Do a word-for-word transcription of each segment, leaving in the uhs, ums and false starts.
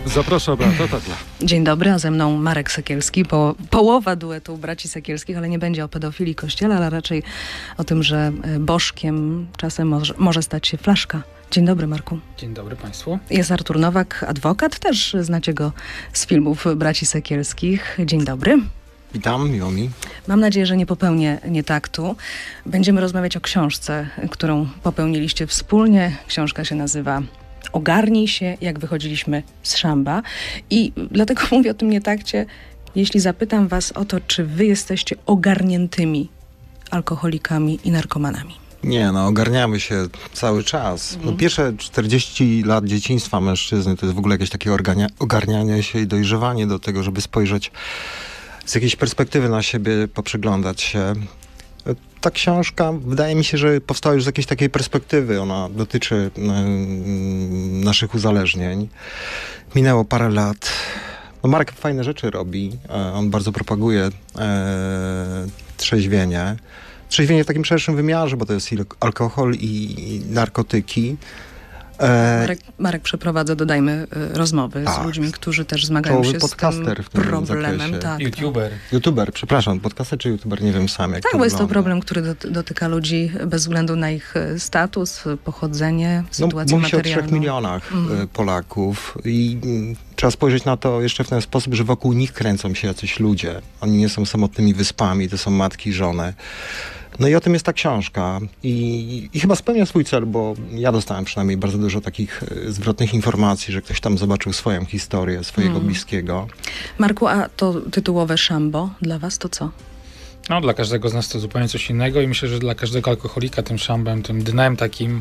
Zapraszam, Beata Tatla. Dzień dobry, a ze mną Marek Sekielski, po, połowa duetu braci Sekielskich, ale nie będzie o pedofilii kościele, ale raczej o tym, że bożkiem czasem może, może stać się flaszka. Dzień dobry, Marku. Dzień dobry Państwu. Jest Artur Nowak, adwokat, też znacie go z filmów braci Sekielskich. Dzień dobry. Witam, miło mi. Mam nadzieję, że nie popełnię nietaktu. Będziemy rozmawiać o książce, którą popełniliście wspólnie. Książka się nazywa Ogarnij się, jak wychodziliśmy z szamba. I dlatego mówię o tym nietakcie, jeśli zapytam was o to, czy wy jesteście ogarniętymi alkoholikami i narkomanami. Nie, no ogarniamy się cały czas. Mhm. No, pierwsze czterdzieści lat dzieciństwa mężczyzny to jest w ogóle jakieś takie organia- ogarnianie się i dojrzewanie do tego, żeby spojrzeć z jakiejś perspektywy na siebie, poprzyglądać się. Ta książka, wydaje mi się, że powstała już z jakiejś takiej perspektywy. Ona dotyczy y, naszych uzależnień. Minęło parę lat. No Marek fajne rzeczy robi. E, on bardzo propaguje e, trzeźwienie. Trzeźwienie w takim szerszym wymiarze, bo to jest i alkohol, i, i narkotyki. E, Marek, Marek przeprowadza, dodajmy, rozmowy tak. z ludźmi, którzy też zmagają się z tym w tym problemem. Tak, YouTuber. Tak. YouTuber, przepraszam, podcaster czy YouTuber, nie wiem sam jak Tak, to bo jest to wygląda. problem, który doty- dotyka ludzi bez względu na ich status, pochodzenie, sytuację no, mówi się materialną. o trzech milionach Mm. Polaków i mm, trzeba spojrzeć na to jeszcze w ten sposób, że wokół nich kręcą się jacyś ludzie. Oni nie są samotnymi wyspami, to są matki i żony. No i o tym jest ta książka I, i chyba spełnia swój cel, bo ja dostałem przynajmniej bardzo dużo takich e, zwrotnych informacji, że ktoś tam zobaczył swoją historię, swojego Mm. bliskiego. Marku, a to tytułowe szambo dla was to co? No, dla każdego z nas to zupełnie coś innego i myślę, że dla każdego alkoholika tym szambem, tym dnem takim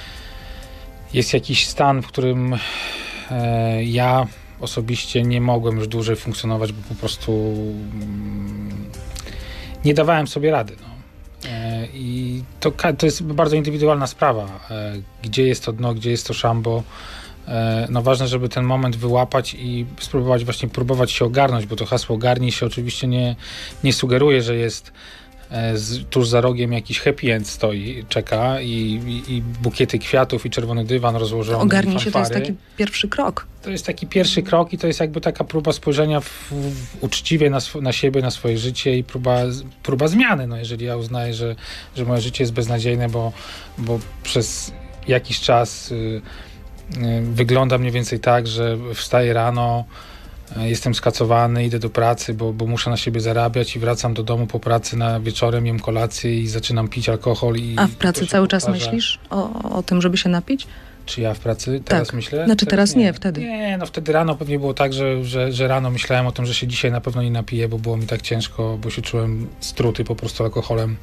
jest jakiś stan, w którym e, ja osobiście nie mogłem już dłużej funkcjonować, bo po prostu mm, nie dawałem sobie rady. No. E, I to, to jest bardzo indywidualna sprawa, e, gdzie jest to dno, gdzie jest to szambo. E, no ważne, żeby ten moment wyłapać i spróbować właśnie próbować się ogarnąć, bo to hasło ogarnij się oczywiście nie, nie sugeruje, że jest e, z, tuż za rogiem jakiś happy end stoi, czeka i, i, i bukiety kwiatów i czerwony dywan rozłożony. Ogarnij się, to jest fanfary. taki pierwszy krok. To jest taki pierwszy krok i to jest jakby taka próba spojrzenia w, w, uczciwie na, sw- na siebie, na swoje życie i próba, próba zmiany. No jeżeli ja uznaję, że, że moje życie jest beznadziejne, bo, bo przez jakiś czas y, y, wygląda mniej więcej tak, że wstaję rano, y, jestem skacowany, idę do pracy, bo, bo muszę na siebie zarabiać i wracam do domu po pracy na wieczorem, jem kolację i zaczynam pić alkohol. I A w pracy to się cały czas powtarza. myślisz o, o tym, żeby się napić? Czy ja w pracy teraz Tak. myślę? Znaczy teraz nie, wtedy. Nie, no wtedy rano pewnie było tak, że, że, że rano myślałem o tym, że się dzisiaj na pewno nie napiję, bo było mi tak ciężko, bo się czułem struty po prostu alkoholem.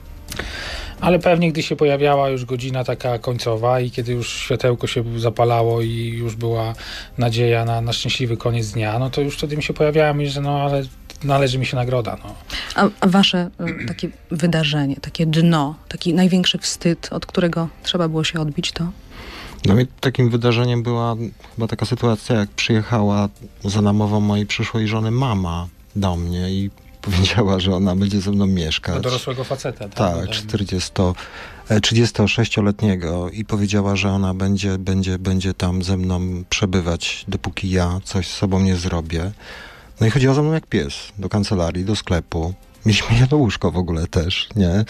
Ale pewnie gdy się pojawiała już godzina taka końcowa i kiedy już światełko się zapalało i już była nadzieja na, na szczęśliwy koniec dnia, no to już wtedy mi się pojawiała myśl, że no ale należy mi się nagroda. No. A, a wasze y, takie wydarzenie, takie dno, taki największy wstyd, od którego trzeba było się odbić, to? No i takim wydarzeniem była chyba taka sytuacja, jak przyjechała za namową mojej przyszłej żony mama do mnie i powiedziała, że ona będzie ze mną mieszkać. Do dorosłego faceta. Tak, czterdziesto, trzydziestosześcioletniego i powiedziała, że ona będzie, będzie, będzie tam ze mną przebywać, dopóki ja coś z sobą nie zrobię. No i chodziła za mną jak pies do kancelarii, do sklepu. Mieliśmy jedno łóżko w ogóle też, nie?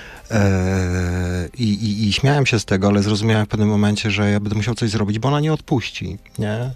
I, i, I śmiałem się z tego, ale zrozumiałem w pewnym momencie, że ja będę musiał coś zrobić, bo ona nie odpuści, nie?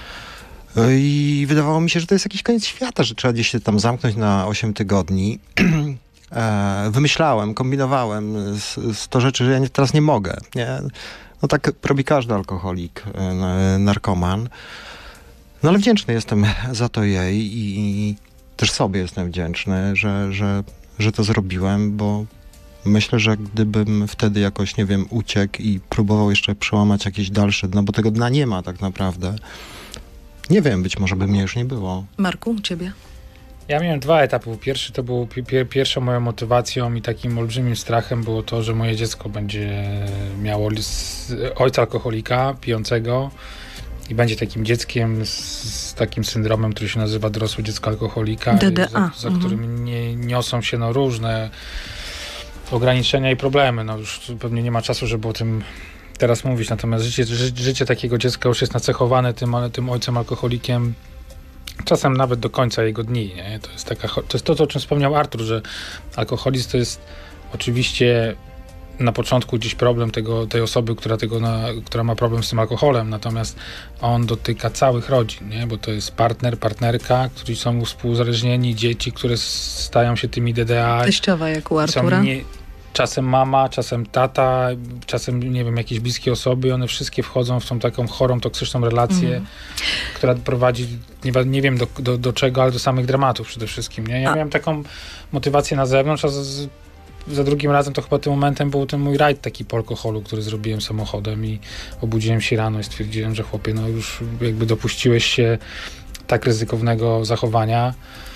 I wydawało mi się, że to jest jakiś koniec świata, że trzeba gdzieś się tam zamknąć na osiem tygodni. Wymyślałem, kombinowałem z, z to rzeczy, że ja nie, teraz nie mogę, nie? No tak robi każdy alkoholik, narkoman. No ale wdzięczny jestem za to jej i, i też sobie jestem wdzięczny, że, że, że to zrobiłem, bo myślę, że gdybym wtedy jakoś, nie wiem, uciekł i próbował jeszcze przełamać jakieś dalsze dno, bo tego dna nie ma tak naprawdę. Nie wiem, być może by mnie już nie było. Marku, ciebie? Ja miałem dwa etapy. Pierwszy to był pi- pierwszą moją motywacją i takim olbrzymim strachem było to, że moje dziecko będzie miało lis- ojca alkoholika, pijącego i będzie takim dzieckiem z, z takim syndromem, który się nazywa dorosłe dziecko alkoholika. D D A. Za, za mhm. którym nie, niosą się no, różne ograniczenia i problemy. No już pewnie nie ma czasu, żeby o tym teraz mówić, natomiast życie, ży, życie takiego dziecka już jest nacechowane tym, ale tym ojcem alkoholikiem, czasem nawet do końca jego dni. Nie? To jest taka, to jest to, o czym wspomniał Artur, że alkoholizm to jest oczywiście na początku gdzieś problem tego, tej osoby, która, tego na, która ma problem z tym alkoholem, natomiast on dotyka całych rodzin, nie? Bo to jest partner, partnerka, którzy są współuzależnieni, dzieci, które stają się tymi D D A. Teściowa jak u Artura. Nie, czasem mama, czasem tata, czasem, nie wiem, jakieś bliskie osoby, one wszystkie wchodzą w tą taką chorą, toksyczną relację, mm. która prowadzi, nie, nie wiem do, do, do czego, ale do samych dramatów przede wszystkim, nie? Ja a. miałem taką motywację na zewnątrz, a z, za drugim razem to chyba tym momentem był ten mój rajd taki po alkoholu, który zrobiłem samochodem i obudziłem się rano i stwierdziłem, że chłopie, no już jakby dopuściłeś się tak ryzykownego zachowania.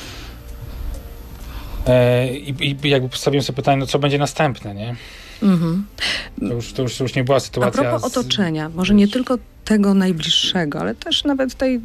E, i, I jakby postawiłem sobie pytanie, no co będzie następne, nie? Mm-hmm. To, już, to, już, to już nie była sytuacja... A propos z... otoczenia, może nie tylko tego najbliższego, ale też nawet tej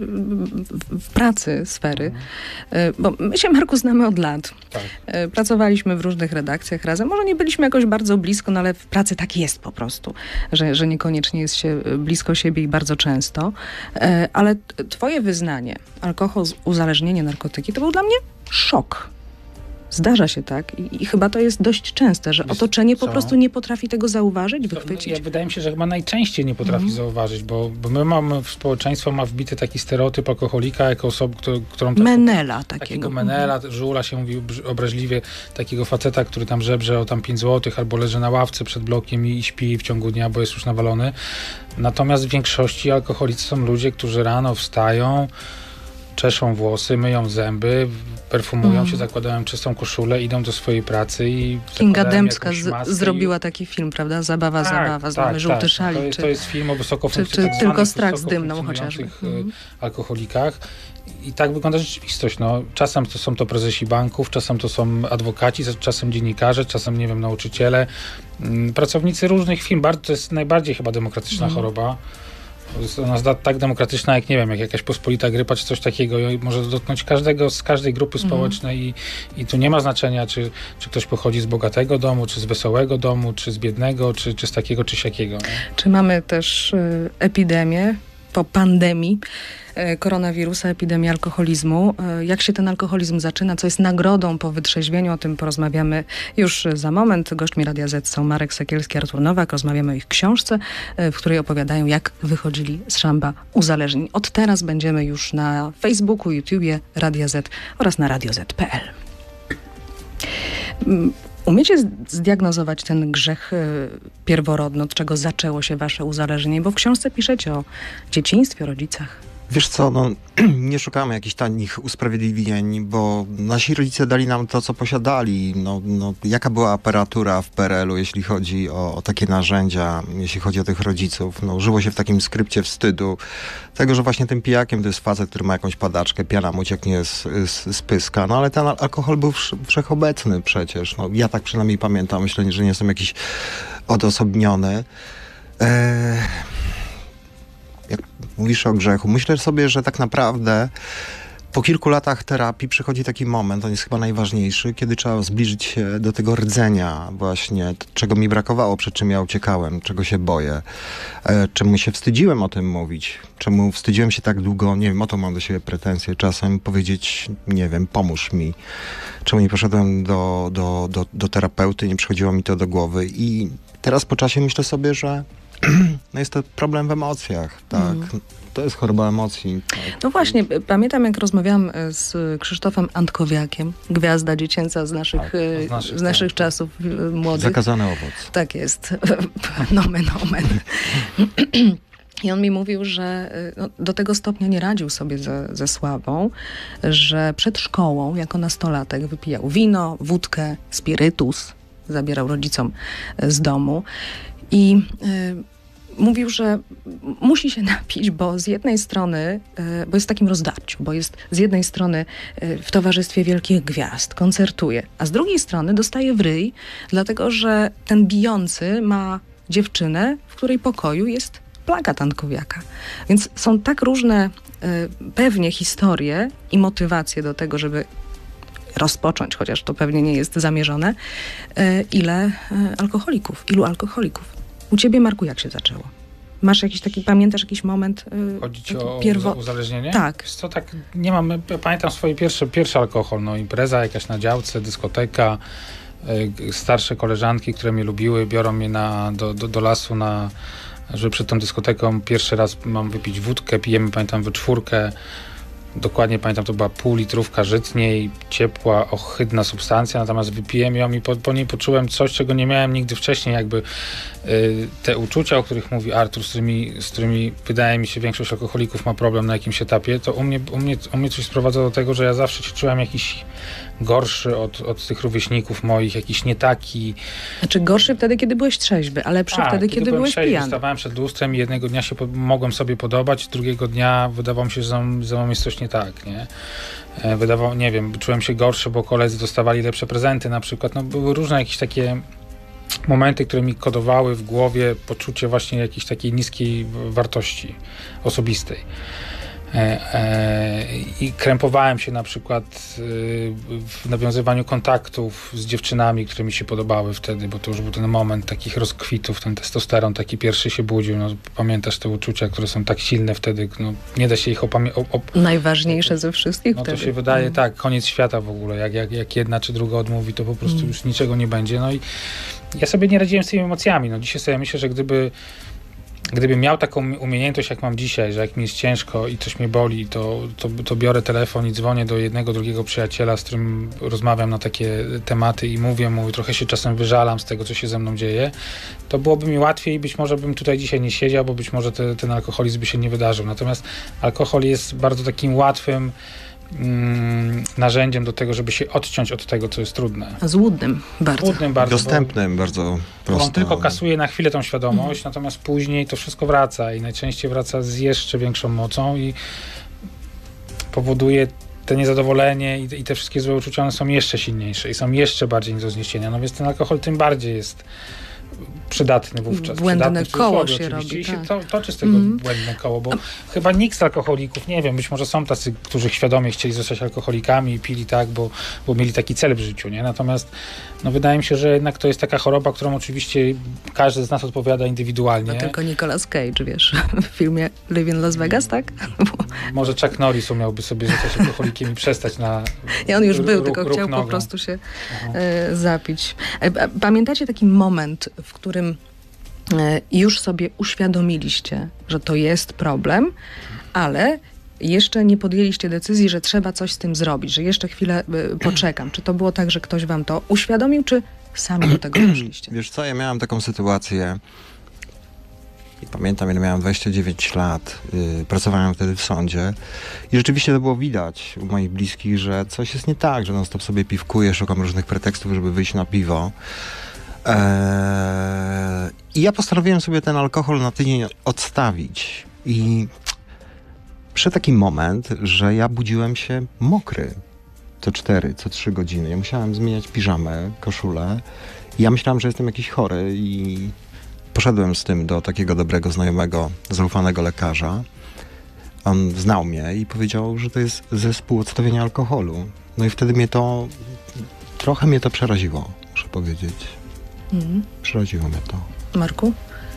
w pracy sfery. Mhm. Bo my się, Marku, znamy od lat. Tak. Pracowaliśmy w różnych redakcjach razem. Może nie byliśmy jakoś bardzo blisko, no ale w pracy tak jest po prostu, że, że niekoniecznie jest się blisko siebie i bardzo często. Ale twoje wyznanie, alkohol, uzależnienie, narkotyki, to był dla mnie szok. Zdarza się tak I, i chyba to jest dość częste, że Wiesz, otoczenie po co? prostu nie potrafi tego zauważyć, wychwycić. No, ja wydaje mi się, że chyba najczęściej nie potrafi mm. zauważyć, bo, bo my mamy, społeczeństwo ma wbity taki stereotyp alkoholika jako osoby, którą... którą menela taką, takiego. Takiego menela, mm. żula się mówi obraźliwie, takiego faceta, który tam żebrze o tam pięć złotych albo leży na ławce przed blokiem i, i śpi w ciągu dnia, bo jest już nawalony. Natomiast w większości alkoholicy są ludzie, którzy rano wstają, czeszą włosy, myją zęby, perfumują mm. się, zakładają czystą koszulę, idą do swojej pracy i... Kinga Dębska z, zrobiła i... taki film, prawda? Zabawa, tak, zabawa, znamy tak, żółty tak. szalik. To jest, czy, to jest film o wysoko czy, czy tak tylko strach z dymną chociażby. Mm. alkoholikach. I tak wygląda rzeczywistość. No, czasem to są to prezesi banków, czasem to są adwokaci, czasem dziennikarze, czasem, nie wiem, nauczyciele, pracownicy różnych firm. To jest najbardziej chyba demokratyczna mm. choroba. Jest ona tak demokratyczna, jak nie wiem, jak jakaś pospolita grypa, czy coś takiego. I może dotknąć każdego z każdej grupy społecznej mm. i, i tu nie ma znaczenia, czy, czy ktoś pochodzi z bogatego domu, czy z wesołego domu, czy z biednego, czy, czy z takiego, czy siakiego. Nie? Czy mamy też y, epidemię po pandemii y, koronawirusa, epidemii alkoholizmu. Y, jak się ten alkoholizm zaczyna? Co jest nagrodą po wytrzeźwieniu? O tym porozmawiamy już za moment. Gośćmi Radia Z są Marek Sekielski, Artur Nowak. Rozmawiamy o ich książce, y, w której opowiadają, jak wychodzili z szamba uzależnień. Od teraz będziemy już na Facebooku, YouTubie Radia Z oraz na radio zet kropka pe el. Umiecie zdiagnozować ten grzech pierworodny, od czego zaczęło się wasze uzależnienie? Bo w książce piszecie o dzieciństwie, o rodzicach. Wiesz co, no, nie szukamy jakichś tanich usprawiedliwień, bo nasi rodzice dali nam to, co posiadali. No, no, jaka była aparatura w P R L u, jeśli chodzi o, o takie narzędzia, jeśli chodzi o tych rodziców. No, żyło się w takim skrypcie wstydu. Tego, że właśnie tym pijakiem to jest facet, który ma jakąś padaczkę, piana mu ucieknie z, z, z pyska. No ale ten alkohol był wszechobecny przecież. No, ja tak przynajmniej pamiętam. Myślę, że nie jestem jakiś odosobniony. Eee... Jak mówisz o grzechu, myślę sobie, że tak naprawdę po kilku latach terapii przychodzi taki moment, on jest chyba najważniejszy, kiedy trzeba zbliżyć się do tego rdzenia właśnie, czego mi brakowało, przed czym ja uciekałem, czego się boję, e, czemu się wstydziłem o tym mówić, czemu wstydziłem się tak długo, nie wiem, o to mam do siebie pretensje, czasem powiedzieć, nie wiem, pomóż mi, czemu nie poszedłem do, do, do, do terapeuty, nie przychodziło mi to do głowy i teraz po czasie myślę sobie, że no jest to problem w emocjach, tak. Mm. To jest choroba emocji. Tak. No właśnie, pamiętam, jak rozmawiałam z Krzysztofem Antkowiakiem, gwiazda dziecięca z naszych, tak, z naszych, z naszych tak, czasów młodych. Zakazany owoc. Tak jest. Nomen omen. I on mi mówił, że no, do tego stopnia nie radził sobie ze, ze sławą, że przed szkołą jako nastolatek wypijał wino, wódkę, spirytus, zabierał rodzicom z domu. I y, mówił, że musi się napić, bo z jednej strony, y, bo jest w takim rozdarciu, bo jest z jednej strony y, w towarzystwie wielkich gwiazd, koncertuje, a z drugiej strony dostaje w ryj, dlatego że ten bijący ma dziewczynę, w której pokoju jest plakat Antkowiaka. Więc są tak różne y, pewnie historie i motywacje do tego, żeby rozpocząć, chociaż to pewnie nie jest zamierzone, y, ile y, alkoholików, ilu alkoholików. U ciebie, Marku, jak się zaczęło? Masz jakiś taki, pamiętasz jakiś moment? Yy, Chodzi ci taki o pierwo... uzależnienie? Tak. Wiesz co, tak nie mam, ja pamiętam swoje pierwsze, pierwszy alkohol, no impreza jakaś na działce, dyskoteka, y, starsze koleżanki, które mnie lubiły, biorą mnie na, do, do, do lasu na, że przed tą dyskoteką pierwszy raz mam wypić wódkę, pijemy, pamiętam, we czwórkę. Dokładnie pamiętam, to była pół litrówka żytniej, ciepła, ohydna substancja, natomiast wypiłem ją i po, po niej poczułem coś, czego nie miałem nigdy wcześniej, jakby y, te uczucia, o których mówi Artur, z którymi, z którymi wydaje mi się większość alkoholików ma problem na jakimś etapie, to u mnie, u mnie, u mnie coś sprowadza do tego, że ja zawsze się czułem jakiś gorszy od, od tych rówieśników moich, jakiś nie taki. Znaczy gorszy wtedy, kiedy byłeś trzeźwy, a lepszy A, wtedy, kiedy, byłem byłeś trzeźwy, pijany. Stawałem przed lustrem i jednego dnia się po, mogłem sobie podobać, drugiego dnia wydawało mi się, że ze mną- ze mną jest coś nie tak, nie? E, Wydawało, nie wiem, czułem się gorszy, bo koledzy dostawali lepsze prezenty na przykład. No, były różne jakieś takie momenty, które mi kodowały w głowie poczucie właśnie jakiejś takiej niskiej wartości osobistej. E, e, I krępowałem się na przykład e, w nawiązywaniu kontaktów z dziewczynami, które mi się podobały wtedy, bo to już był ten moment takich rozkwitów, ten testosteron taki pierwszy się budził. No, pamiętasz te uczucia, które są tak silne wtedy, no, nie da się ich opamiętać. Op- Najważniejsze ze wszystkich no wtedy. to się wydaje, Mm. tak, koniec świata w ogóle. Jak, jak, jak jedna czy druga odmówi, to po prostu Mm. już niczego nie będzie. No i ja sobie nie radziłem z tymi emocjami. No dzisiaj sobie myślę, że gdyby Gdybym miał taką umiejętność, jak mam dzisiaj, że jak mi jest ciężko i coś mnie boli, to, to, to biorę telefon i dzwonię do jednego, drugiego przyjaciela, z którym rozmawiam na takie tematy i mówię mu, trochę się czasem wyżalam z tego, co się ze mną dzieje, to byłoby mi łatwiej i być może bym tutaj dzisiaj nie siedział, bo być może te, ten alkoholizm by się nie wydarzył. Natomiast alkohol jest bardzo takim łatwym mm, narzędziem do tego, żeby się odciąć od tego, co jest trudne. Złudnym bardzo. Trudnym bardzo. Dostępnym bardzo Bo prosto. on tylko kasuje na chwilę tą świadomość, natomiast później to wszystko wraca i najczęściej wraca z jeszcze większą mocą i powoduje te niezadowolenie i, i te wszystkie złe uczucia, one są jeszcze silniejsze i są jeszcze bardziej nie do zniesienia. No więc ten alkohol tym bardziej jest przydatny wówczas. Błędne Przydatny w koło cudzysłowie się oczywiście robi, i tak. się to, toczy z tego Mhm. błędne koło, bo chyba nikt z alkoholików, nie wiem, być może są tacy, którzy świadomie chcieli zostać alkoholikami i pili tak, bo, bo mieli taki cel w życiu, nie? Natomiast no, wydaje mi się, że jednak to jest taka choroba, którą oczywiście każdy z nas odpowiada indywidualnie. No tylko Nicolas Cage, wiesz, w filmie Live in Las Vegas, tak? Może Chuck Norris umiałby sobie zostać alkoholikiem i przestać na I on już był, ruch- tylko ruch chciał po nogą. prostu się Aha. e, zapić. E, a pamiętacie taki moment, w którym e, już sobie uświadomiliście, że to jest problem, ale jeszcze nie podjęliście decyzji, że trzeba coś z tym zrobić, że jeszcze chwilę e, poczekam. Czy to było tak, że ktoś wam to uświadomił, czy sami do tego doszliście? Wiesz co, ja miałem taką sytuację i pamiętam, ile miałem dwadzieścia dziewięć lat, yy, pracowałem wtedy w sądzie i rzeczywiście to było widać u moich bliskich, że coś jest nie tak, że non stop sobie piwkuję, szukam różnych pretekstów, żeby wyjść na piwo. Eee, I ja postanowiłem sobie ten alkohol na tydzień odstawić i przyszedł taki moment, że ja budziłem się mokry co cztery, co trzy godziny. Ja musiałem zmieniać piżamę, koszulę. I ja myślałem, że jestem jakiś chory i poszedłem z tym do takiego dobrego znajomego, zaufanego lekarza. On znał mnie i powiedział, że to jest zespół odstawienia alkoholu. No i wtedy mnie to, trochę mnie to przeraziło, muszę powiedzieć. Mhm. Przeraziło mnie to. Marku?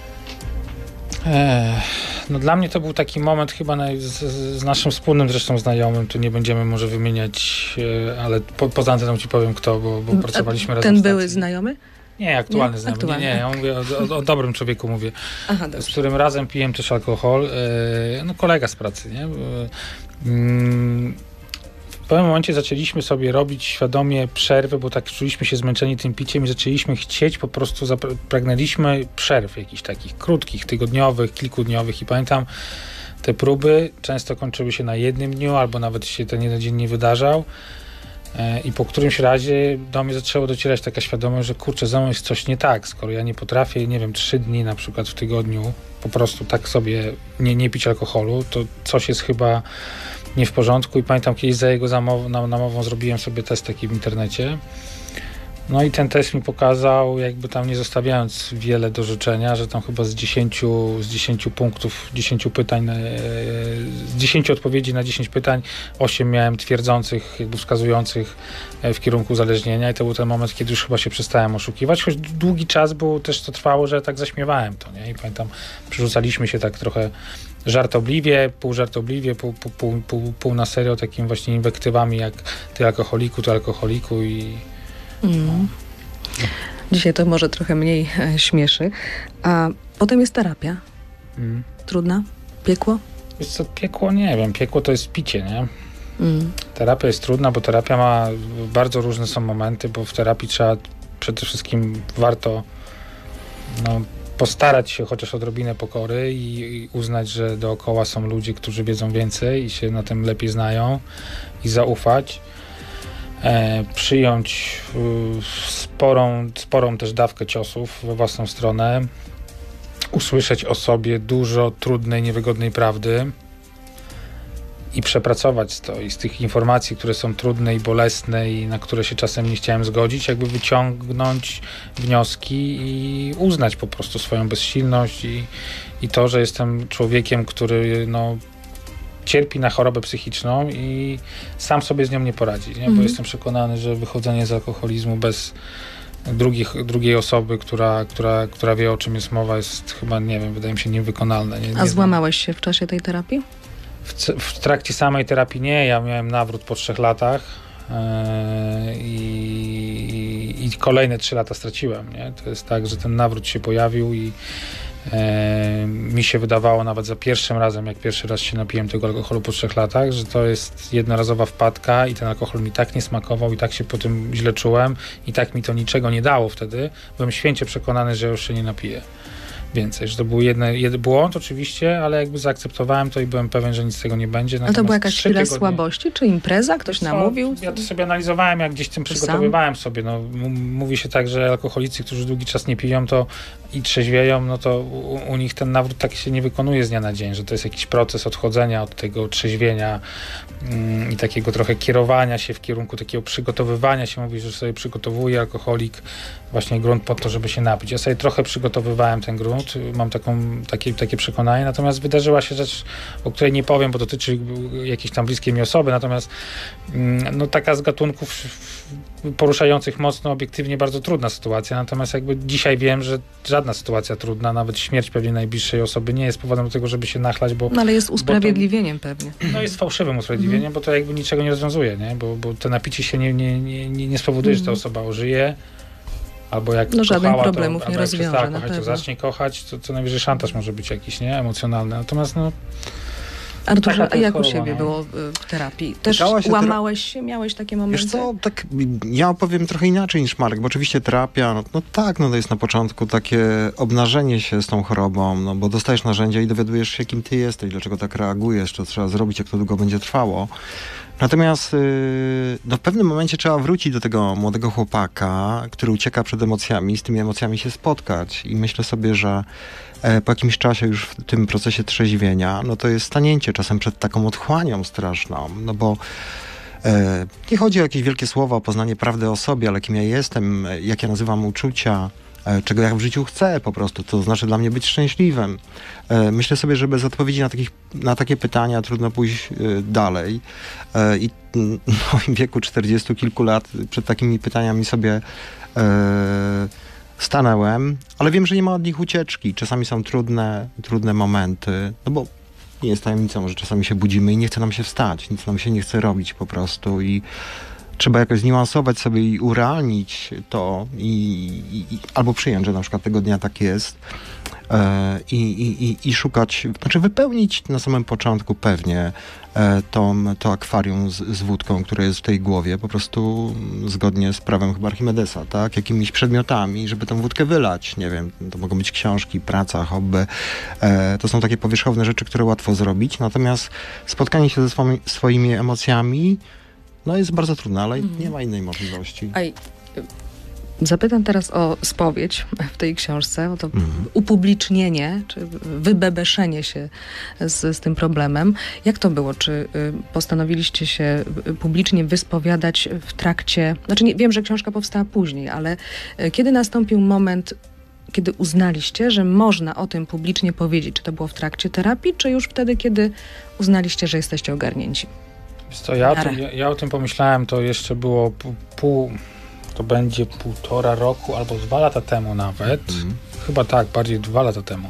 Eee, no dla mnie to był taki moment chyba naj, z, z naszym wspólnym zresztą znajomym, tu nie będziemy może wymieniać, e, ale po, poza anteną ci powiem kto, bo, bo pracowaliśmy A razem ten w były stacji. znajomy? Nie, aktualny Nie? znajomy. Aktualny. Nie, nie, ja mówię o, o, o dobrym człowieku mówię, Aha, z dobrze. którym razem piłem też alkohol, e, no kolega z pracy, nie? E, mm, w pewnym momencie zaczęliśmy sobie robić świadomie przerwy, bo tak czuliśmy się zmęczeni tym piciem i zaczęliśmy chcieć, po prostu zapra- pragnęliśmy przerw jakichś takich krótkich, tygodniowych, kilkudniowych i pamiętam, te próby często kończyły się na jednym dniu, albo nawet się ten jeden dzień nie wydarzał. E, I po którymś razie do mnie zaczęło docierać taka świadomość, że kurczę, ze mną jest coś nie tak, skoro ja nie potrafię, nie wiem, trzy dni na przykład w tygodniu po prostu tak sobie nie, nie pić alkoholu, to coś jest chyba nie w porządku i pamiętam kiedyś za jego zamow- nam- namową zrobiłem sobie test taki w internecie No i ten test mi pokazał, jakby tam nie zostawiając wiele do życzenia, że tam chyba z dziesięciu, z dziesięciu punktów, dziesięciu pytań, na, z dziesięciu odpowiedzi na dziesięć pytań, osiem miałem twierdzących, jakby wskazujących w kierunku uzależnienia i to był ten moment, kiedy już chyba się przestałem oszukiwać, choć długi czas było, też to trwało, że tak zaśmiewałem to, nie? I pamiętam, przerzucaliśmy się tak trochę żartobliwie, pół żartobliwie, pół, pół, pół, pół, pół na serio, takimi właśnie inwektywami jak ty alkoholiku, ty alkoholiku i Mm. Dzisiaj to może trochę mniej e, śmieszy. A potem jest terapia. Mm. Trudna? Piekło? Wiesz co, piekło nie wiem, piekło to jest picie, nie? Mm. Terapia jest trudna, bo terapia ma bardzo różne są momenty, bo w terapii trzeba przede wszystkim warto no, postarać się chociaż odrobinę pokory i, i uznać, że dookoła są ludzie, którzy wiedzą więcej i się na tym lepiej znają i zaufać. E, przyjąć y, sporą, sporą też dawkę ciosów we własną stronę, usłyszeć o sobie dużo trudnej, niewygodnej prawdy i przepracować to i z tych informacji, które są trudne i bolesne i na które się czasem nie chciałem zgodzić, jakby wyciągnąć wnioski i uznać po prostu swoją bezsilność i, i to, że jestem człowiekiem, który no cierpi na chorobę psychiczną i sam sobie z nią nie poradzi, nie? Bo Mhm. jestem przekonany, że wychodzenie z alkoholizmu bez drugich, drugiej osoby, która, która, która wie, o czym jest mowa, jest chyba, nie wiem, wydaje mi się niewykonalne. Nie, nie A znam. złamałeś się w czasie tej terapii? W, c- w trakcie samej terapii nie, ja miałem nawrót po trzech latach yy, i, i kolejne trzy lata straciłem, nie? To jest tak, że ten nawrót się pojawił i E, mi się wydawało nawet za pierwszym razem, jak pierwszy raz się napiłem tego alkoholu po trzech latach, że to jest jednorazowa wpadka i ten alkohol mi tak nie smakował i tak się po tym źle czułem i tak mi to niczego nie dało wtedy. Byłem święcie przekonany, że już się nie napiję więcej, że to był jedne, jeden błąd oczywiście, ale jakby zaakceptowałem to i byłem pewien, że nic z tego nie będzie. A to Natomiast była jakaś trzy chwila tygodnie- słabości? Czy impreza? Ktoś Co, namówił? Ja to sobie analizowałem, jak gdzieś tym Ty przygotowywałem sobie. No, m- mówi się tak, że alkoholicy, którzy długi czas nie piją to i trzeźwieją, no to u, u nich ten nawrót tak się nie wykonuje z dnia na dzień, że to jest jakiś proces odchodzenia od tego trzeźwienia mm, i takiego trochę kierowania się w kierunku takiego przygotowywania się. Mówi, że sobie przygotowuje alkoholik właśnie grunt po to, żeby się napić. Ja sobie trochę przygotowywałem ten grunt, mam taką, takie, takie przekonanie, natomiast wydarzyła się rzecz, o której nie powiem, bo dotyczy jakiejś tam bliskiej mi osoby, natomiast mm, no taka z gatunków poruszających mocno obiektywnie bardzo trudna sytuacja, natomiast jakby dzisiaj wiem, że żadna sytuacja trudna, nawet śmierć pewnie najbliższej osoby nie jest powodem do tego, żeby się nachlać, bo No ale jest usprawiedliwieniem pewnie. no jest fałszywym usprawiedliwieniem, Mhm. bo to jakby niczego nie rozwiązuje, nie? Bo, bo to napicie się nie, nie, nie, nie, nie spowoduje, że ta Mhm. osoba ożyje, albo jak No żaden kochała, problemów to, nie albo jak rozwiąże, przestała na kochać, to pewno. zacznie kochać, to co najwyżej szantaż może być jakiś, nie? Emocjonalny. Natomiast no Arturze, Taka to a jest jak u choroba, siebie no. było y, w terapii? Też Pytała się łamałeś się? Miałeś takie momenty? Wiesz co, tak ja opowiem trochę inaczej niż Marek, bo oczywiście terapia, no, no tak, no to jest na początku takie obnażenie się z tą chorobą, no bo dostajesz narzędzia i dowiadujesz się, kim ty jesteś, dlaczego tak reagujesz, co trzeba zrobić, jak to długo będzie trwało. Natomiast yy, no w pewnym momencie trzeba wrócić do tego młodego chłopaka, który ucieka przed emocjami, z tymi emocjami się spotkać i myślę sobie, że e, po jakimś czasie już w tym procesie trzeźwienia, no to jest stanięcie czasem przed taką otchłanią straszną, no bo e, nie chodzi o jakieś wielkie słowa, o poznanie prawdy o sobie, ale kim ja jestem, e, jak ja nazywam uczucia, e, czego ja w życiu chcę po prostu, to znaczy dla mnie być szczęśliwym. E, myślę sobie, że bez odpowiedzi na, takich, na takie pytania trudno pójść e, dalej. E, I mm, w moim wieku czterdziestu kilku lat przed takimi pytaniami sobie e, stanęłem, ale wiem, że nie ma od nich ucieczki. Czasami są trudne, trudne momenty, no bo nie jest tajemnicą, że czasami się budzimy i nie chce nam się wstać, nic nam się nie chce robić po prostu i trzeba jakoś zniuansować sobie i urealnić to i, i, i albo przyjąć, że na przykład tego dnia tak jest e, i, i, i, i szukać, znaczy wypełnić na samym początku pewnie e, tą, to akwarium z, z wódką, które jest w tej głowie, po prostu zgodnie z prawem chyba Archimedesa, tak? Jakimiś przedmiotami, żeby tę wódkę wylać. Nie wiem, to mogą być książki, praca, hobby. E, to są takie powierzchowne rzeczy, które łatwo zrobić, natomiast spotkanie się ze swoimi, swoimi emocjami no jest bardzo trudne, ale Mhm. nie ma innej możliwości. A y, Zapytam teraz o spowiedź w tej książce, o to Mhm. upublicznienie, czy wybebeszenie się z, z tym problemem. Jak to było? Czy y, postanowiliście się y, publicznie wyspowiadać w trakcie... Znaczy nie, wiem, że książka powstała później, ale y, kiedy nastąpił moment, kiedy uznaliście, że można o tym publicznie powiedzieć? Czy to było w trakcie terapii, czy już wtedy, kiedy uznaliście, że jesteście ogarnięci? Wiesz co, ja, o tym, ja, ja o tym pomyślałem, to jeszcze było pół... pół to będzie półtora roku albo dwa lata temu nawet. Mm. Chyba tak, bardziej dwa lata temu.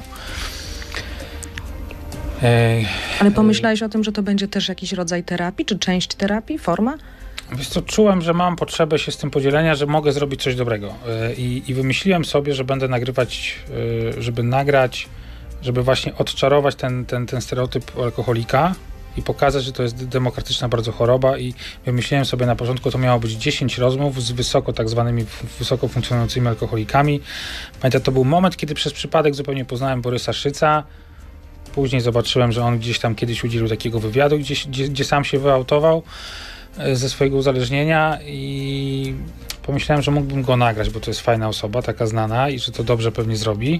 Ej, Ale pomyślałeś o tym, że to będzie też jakiś rodzaj terapii, czy część terapii, forma? Wiesz co, czułem, że mam potrzebę się z tym podzielenia, że mogę zrobić coś dobrego. I, i wymyśliłem sobie, że będę nagrywać, żeby nagrać, żeby właśnie odczarować ten, ten, ten stereotyp alkoholika i pokazać, że to jest demokratyczna bardzo choroba i wymyśliłem sobie na początku, to miało być dziesięć rozmów z wysoko tak zwanymi wysoko funkcjonującymi alkoholikami. Pamiętam, to był moment, kiedy przez przypadek zupełnie poznałem Borysa Szyca. Później zobaczyłem, że on gdzieś tam kiedyś udzielił takiego wywiadu, gdzie, gdzie, gdzie sam się wyautował ze swojego uzależnienia i pomyślałem, że mógłbym go nagrać, bo to jest fajna osoba, taka znana i że to dobrze pewnie zrobi.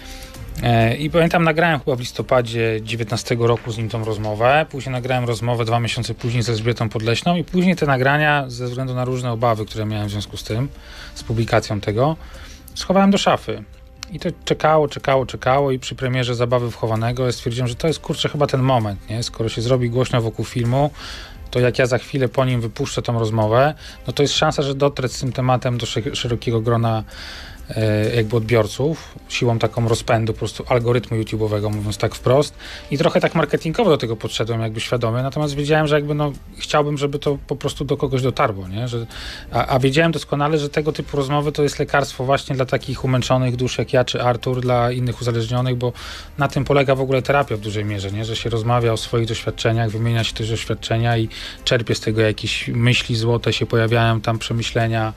I pamiętam, nagrałem chyba w listopadzie dziewiętnastego roku z nim tą rozmowę, później nagrałem rozmowę dwa miesiące później z Elżbietą Podleśną i później te nagrania, ze względu na różne obawy, które miałem w związku z tym, z publikacją tego, schowałem do szafy. I to czekało, czekało, czekało i przy premierze Zabawy Wchowanego ja stwierdziłem, że to jest, kurczę, chyba ten moment, nie? Skoro się zrobi głośno wokół filmu, to jak ja za chwilę po nim wypuszczę tą rozmowę, no to jest szansa, że dotrę z tym tematem do szerokiego grona jakby odbiorców, siłą taką rozpędu po prostu algorytmu YouTube'owego, mówiąc tak wprost. I trochę tak marketingowo do tego podszedłem, jakby świadomie, natomiast wiedziałem, że jakby no, chciałbym, żeby to po prostu do kogoś dotarło, nie? Że, a, a wiedziałem doskonale, że tego typu rozmowy to jest lekarstwo właśnie dla takich umęczonych dusz jak ja czy Artur, dla innych uzależnionych, bo na tym polega w ogóle terapia w dużej mierze, nie? Że się rozmawia o swoich doświadczeniach, wymienia się też doświadczenia i czerpie z tego jakieś myśli złote, się pojawiają tam przemyślenia,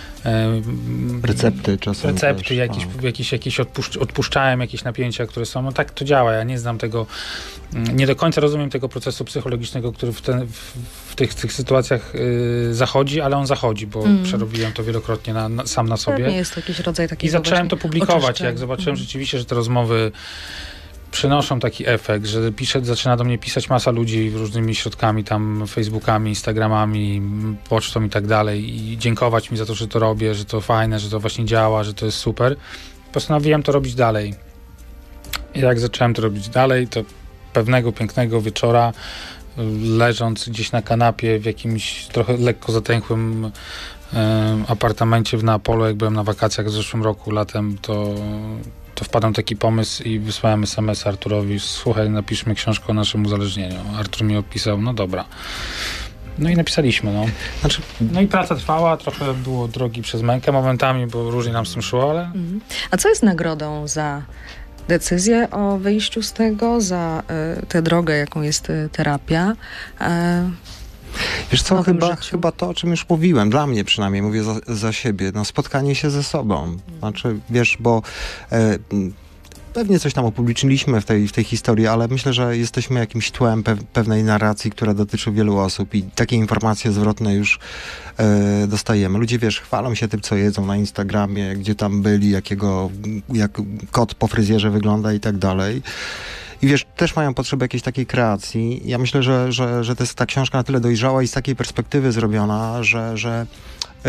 recepty czasem recepty, też, jakieś, tak. jakieś, jakieś odpuszcz, odpuszczałem jakieś napięcia, które są, no tak to działa, ja nie znam tego, nie do końca rozumiem tego procesu psychologicznego, który w, ten, w, w tych, tych sytuacjach y, zachodzi, ale on zachodzi, bo mm. przerobiłem to wielokrotnie na, na, sam na sobie. Pewnie jest to jakiś rodzaj takiego I zacząłem to publikować, oczyszczenia. jak zobaczyłem mm. rzeczywiście, że te rozmowy przynoszą taki efekt, że pisze, zaczyna do mnie pisać masa ludzi różnymi środkami, tam Facebookami, Instagramami, pocztą i tak dalej i dziękować mi za to, że to robię, że to fajne, że to właśnie działa, że to jest super. Postanowiłem to robić dalej. I jak zacząłem to robić dalej, to pewnego pięknego wieczora, leżąc gdzieś na kanapie w jakimś trochę lekko zatęchłym um, apartamencie w Neapolu, jak byłem na wakacjach w zeszłym roku, latem, to to wpadł taki pomysł i wysłałem es em es Arturowi, słuchaj, napiszmy książkę o naszym uzależnieniu. Artur mi odpisał, no dobra. No i napisaliśmy, no. Znaczy, no i praca trwała, trochę było drogi przez mękę momentami, bo różnie nam z tym szło, ale... Mhm. A co jest nagrodą za decyzję o wyjściu z tego, za y, tę drogę, jaką jest y, terapia? Y, Wiesz co, chyba, chyba to, o czym już mówiłem, dla mnie przynajmniej, mówię za, za siebie, no spotkanie się ze sobą. Znaczy, wiesz, bo e, pewnie coś tam upubliczniliśmy w tej, w tej historii, ale myślę, że jesteśmy jakimś tłem pe pewnej narracji, która dotyczy wielu osób i takie informacje zwrotne już e, dostajemy. Ludzie, wiesz, chwalą się tym, co jedzą na Instagramie, gdzie tam byli, jakiego, jak kot po fryzjerze wygląda i tak dalej. I wiesz, też mają potrzebę jakiejś takiej kreacji. Ja myślę, że, że, że to jest ta książka na tyle dojrzała i z takiej perspektywy zrobiona, że, że yy,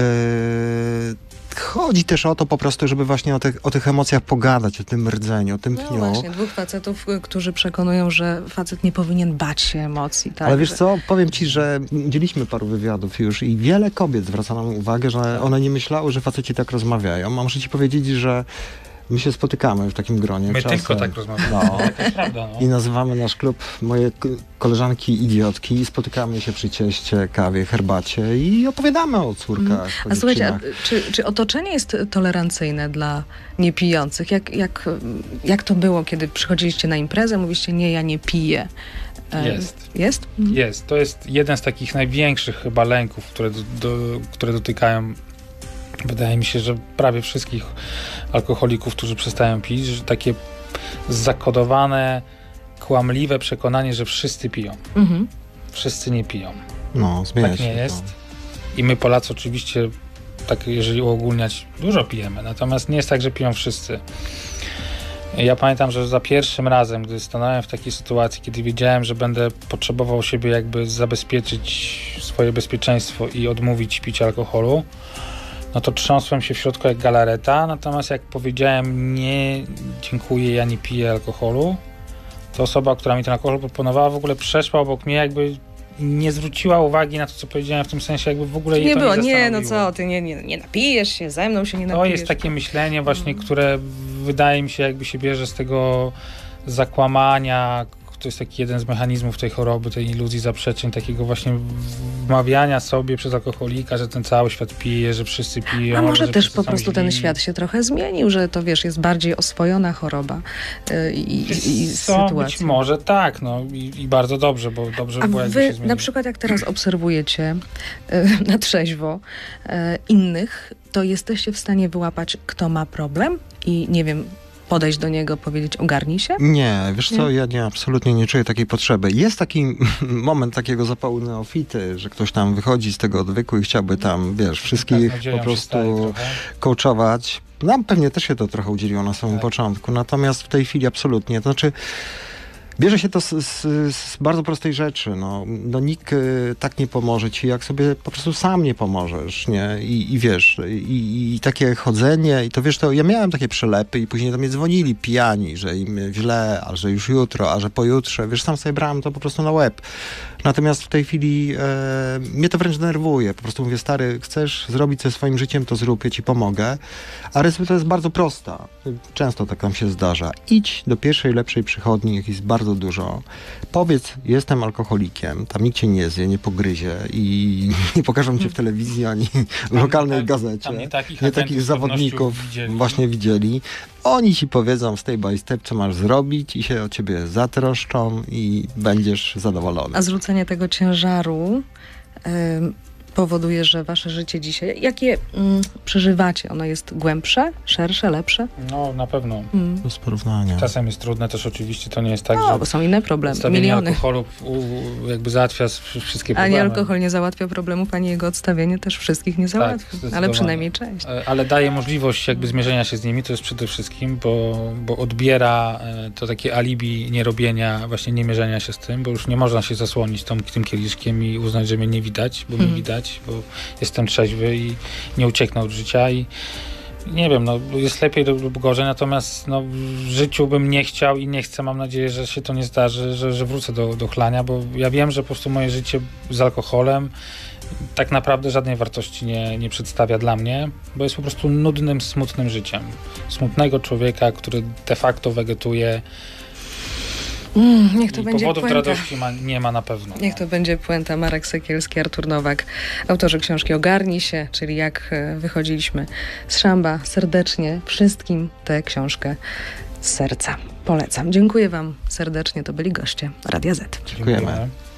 chodzi też o to po prostu, żeby właśnie o tych, o tych emocjach pogadać, o tym rdzeniu, o tym pniu. No właśnie, dwóch facetów, którzy przekonują, że facet nie powinien bać się emocji. Tak? Ale wiesz co, powiem ci, że udzieliliśmy paru wywiadów już i wiele kobiet zwraca nam uwagę, że one nie myślały, że faceci tak rozmawiają. A muszę ci powiedzieć, że my się spotykamy w takim gronie. My czasem. tylko tak rozmawiamy. No. To jest prawda, no. I nazywamy nasz klub moje koleżanki idiotki i spotykamy się przy cieście, kawie, herbacie i opowiadamy o córkach. Mm. O a słuchajcie, a dziewczynach. czy, czy otoczenie jest tolerancyjne dla niepijących? Jak, jak, jak to było, kiedy przychodziliście na imprezę, mówiliście, nie, ja nie piję? Jest. Jest? Mhm. Jest. To jest jeden z takich największych chyba lęków, które, do, do, które dotykają, wydaje mi się, że prawie wszystkich alkoholików, którzy przestają pić, że takie zakodowane, kłamliwe przekonanie, że wszyscy piją. Mhm. Wszyscy nie piją. No, zmienia Tak się nie to. jest. I my Polacy oczywiście tak jeżeli uogólniać, dużo pijemy, natomiast nie jest tak, że piją wszyscy. Ja pamiętam, że za pierwszym razem, gdy stanąłem w takiej sytuacji, kiedy wiedziałem, że będę potrzebował siebie jakby zabezpieczyć swoje bezpieczeństwo i odmówić picia alkoholu, no to trząsłem się w środku jak galareta, natomiast jak powiedziałem nie, dziękuję, ja nie piję alkoholu, to osoba, która mi ten alkohol proponowała, w ogóle przeszła obok mnie, jakby nie zwróciła uwagi na to, co powiedziałem, w tym sensie jakby w ogóle jej Nie to było, nie nie, no zastanowiło. co, ty nie, nie, nie napijesz się, ze mną się nie napijesz. To jest takie myślenie właśnie, które wydaje mi się jakby się bierze z tego zakłamania. To jest taki jeden z mechanizmów tej choroby, tej iluzji zaprzeczeń, takiego właśnie wmawiania sobie przez alkoholika, że ten cały świat pije, że wszyscy piją. A może że też wszyscy po są prostu ten źli. świat się trochę zmienił, że to wiesz, jest bardziej oswojona choroba yy, i, i Co, sytuacja. być może tak, no i, i bardzo dobrze, bo dobrze A było, jakby wy się zmieniło. na przykład jak teraz obserwujecie yy, na trzeźwo yy, innych, to jesteście w stanie wyłapać, kto ma problem i nie wiem, podejść do niego, powiedzieć ogarnij się? Nie, wiesz co, Nie? ja nie, absolutnie nie czuję takiej potrzeby. Jest taki moment takiego zapału neofity, że ktoś tam wychodzi z tego odwyku i chciałby tam, wiesz, wszystkich Kaznodzieją po się staje prostu trochę. coachować. Nam pewnie też się to trochę udzieliło na samym Tak. początku, natomiast w tej chwili absolutnie. To znaczy, bierze się to z, z, z bardzo prostej rzeczy. No, no nikt y, tak nie pomoże ci, jak sobie po prostu sam nie pomożesz, nie? I, i wiesz, i, i takie chodzenie, i to wiesz, to ja miałem takie przelepy i później do mnie dzwonili pijani, że im źle, a że już jutro, a że pojutrze. Wiesz, sam sobie brałem to po prostu na łeb. Natomiast w tej chwili e, mnie to wręcz denerwuje. Po prostu mówię, stary, chcesz zrobić coś swoim życiem, to zrób, ja ci pomogę. A recepta jest bardzo prosta. Często tak nam się zdarza. Idź do pierwszej, lepszej przychodni, jakich jest bardzo dużo. Powiedz, jestem alkoholikiem, tam nikt cię nie zje, nie pogryzie i nie pokażą cię w telewizji ani w lokalnej tak- gazecie. tam nie takich nie agentów takich z zawodników pewnością widzieli. właśnie widzieli. Oni ci powiedzą step by step, co masz zrobić i się o ciebie zatroszczą i będziesz zadowolony. A zrzucenie tego ciężaru ym, powoduje, że wasze życie dzisiaj, jakie ym, przeżywacie, ono jest głębsze, szersze, lepsze? No na pewno. Mm. Bez porównania. Czasem jest trudne też oczywiście, to nie jest tak, No, że bo są inne problemy, odstawienie miliony. alkoholu u, jakby załatwia s- wszystkie Ani problemy. alkohol nie załatwia problemów, ani jego odstawienie też wszystkich nie załatwia, ale zdecydowanie. przynajmniej część. E, Ale daje możliwość jakby zmierzenia się z nimi, to jest przede wszystkim, bo, bo odbiera e, to takie alibi nierobienia, właśnie nie mierzenia się z tym, bo już nie można się zasłonić tą, tym kieliszkiem i uznać, że mnie nie widać, bo mnie Mhm. widać, bo jestem trzeźwy i nie ucieknę od życia i nie wiem, no jest lepiej lub lub gorzej, natomiast no, w życiu bym nie chciał i nie chcę, mam nadzieję, że się to nie zdarzy, że, że wrócę do, do chlania, bo ja wiem, że po prostu moje życie z alkoholem tak naprawdę żadnej wartości nie, nie przedstawia dla mnie, bo jest po prostu nudnym, smutnym życiem. Smutnego człowieka, który de facto wegetuje Mm, niech to i będzie powodów do puenta. radości ma, nie ma na pewno. Niech to będzie puenta. Marek Sekielski, Artur Nowak, autorzy książki Ogarnij się, czyli jak e, wychodziliśmy z szamba. Serdecznie wszystkim tę książkę z serca polecam. Dziękuję wam serdecznie, to byli goście Radia Z. Dziękujemy.